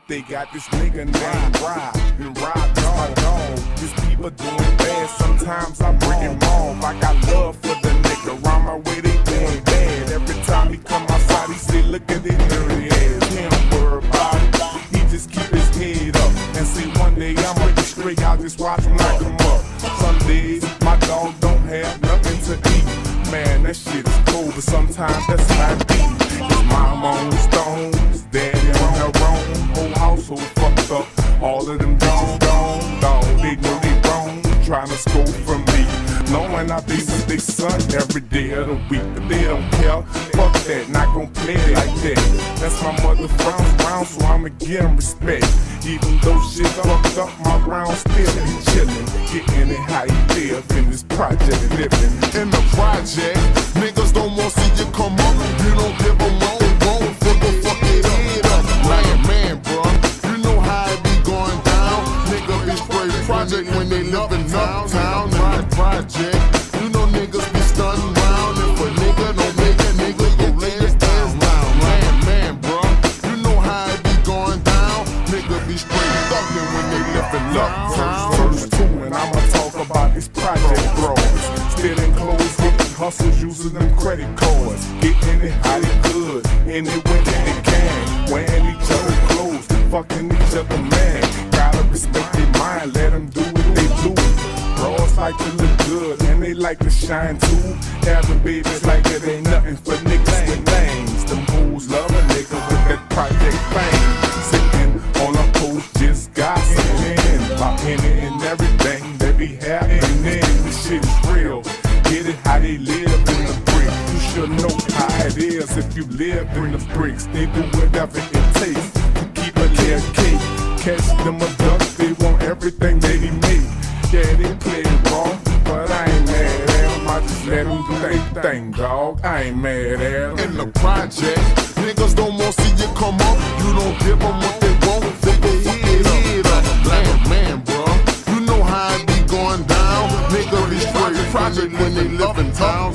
They got this nigga named Rob, and Rob is my dog. These people doing bad, sometimes I break him off. I got love for the nigga, around my way they doing bad. Every time he come outside, he say, look at it dirty ass. He don't worry about it, he just keep his head up. And see, one day I'ma be straight, I'll just watch him knock him up. Some days, my dog don't have nothing to eat. Man, that shit is cool, but sometimes that's my beat. His mama on the stones, daddy on her own. Whole household fucked up, all of them bitches gone. Dog, they know they wrong, trying to score from me. Knowing I be with their son every day of the week, but they don't care. Fuck that, not gon' play it like that. That's my mother frowns round, so I'ma give him respect. Even though shit fucked up, my round still be chillin'. Getting it how you live in this project living. In the project, niggas don't want to see you come up. You don't give them wrong, fuck it up. Man, bro, you know how it be going down. Nigga be straight project when they livin' uptown. Project, you know niggas be stunning round. If a nigga don't make a nigga, go lay his ass down. Man, bro, you know how it be going down. Nigga be straight thuggin' when they livin' uptown. First two, and I'ma talk about these project bros. Stealing clothes, hitting hustles, using them credit cards. Getting it how they good, and it when they can. Wearing each other's clothes, fucking each other, man. Gotta respect their mind, let them do what they do. Bros like to look good, and they like to shine too. Having babies like it ain't nothing for niggas with names. Them fools love a nigga with that project fame. Sitting on a post, just gossiping about any and everything that be happening. This shit is real. Get it how they live in the brick. You should know how it is if you live in the bricks. They do whatever it takes to keep a little cake. Catch them a duck, they want everything that he make. Yeah, they play it wrong, but I ain't mad at them. I just let them do their thing, dog. I ain't mad at them. In the project, niggas don't want to see you come up. You don't give them what they want, they go head up. Man, bro, you know how it be going down. Niggas be straight project when they live in town.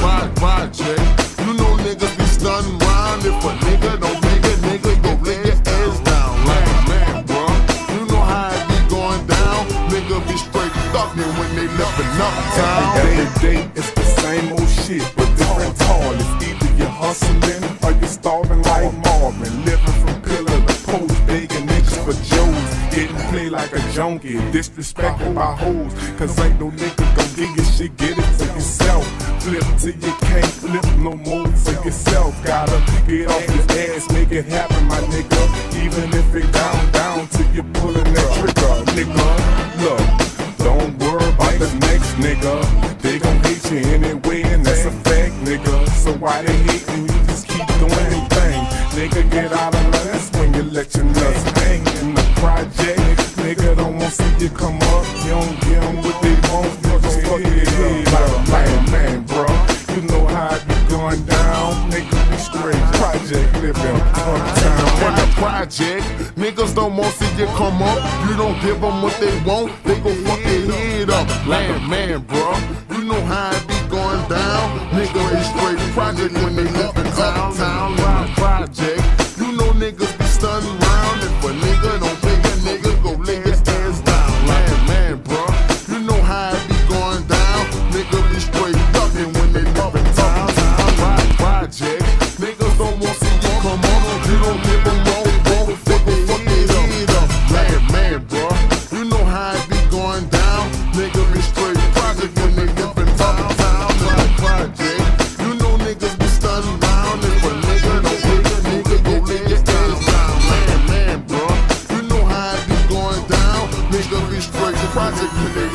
Project, you know niggas be stunning round. If a nigga don't make a nigga, go lay your ass down. Man, bro, you know how it be going down. Niggas be straight thuggin' when they livin' uptown. Every day it's the same old shit with different toilets. Either you're hustling or you're starving like Marvin. Living from pillar to post, begging niggas for Joes. Getting played like a junkie, disrespected by hoes. Cause ain't no nigga gon' give you shit, get it for yourself. Flip till you can't flip no more for yourself. Gotta get off his ass, make it happen, my nigga. Even if it down till you pullin' that trigger, nigga. Look, don't worry about the next nigga. They gon' hate you anyway, and that's a fact, nigga. So why they hatin', you just keep doing your thing. Nigga, get out of line, that's when you let your nuts hang. In the project, nigga don't want to see you come up. You don't give them what they want, you just fuck your head up. Man, bro, you know how it be going down. Nigga be straight, project living uptown. In the project, niggas don't want to see you come up. You don't give them what they want, they gon' fuck their head up. Man, bro, you know how it be going down. Nigga be straight project when they live in town. Project, you know niggas be stunning round. If a nigga don't pay a nigga, go lay his ass down. Man, bro, you know how it be going down. Nigga be straight thuggin' when they live in town. Project, niggas don't want to see you come on. You don't give them wrong, they gon' fuck their head up. Man, bro, you know how it be going down. Nigga be straight project when they live in town. Project, you know niggas be stunning round. If a nigga don't pay a nigga, go lay your ass down. Man, bro, you know how it be going down. Nigga be straight project when they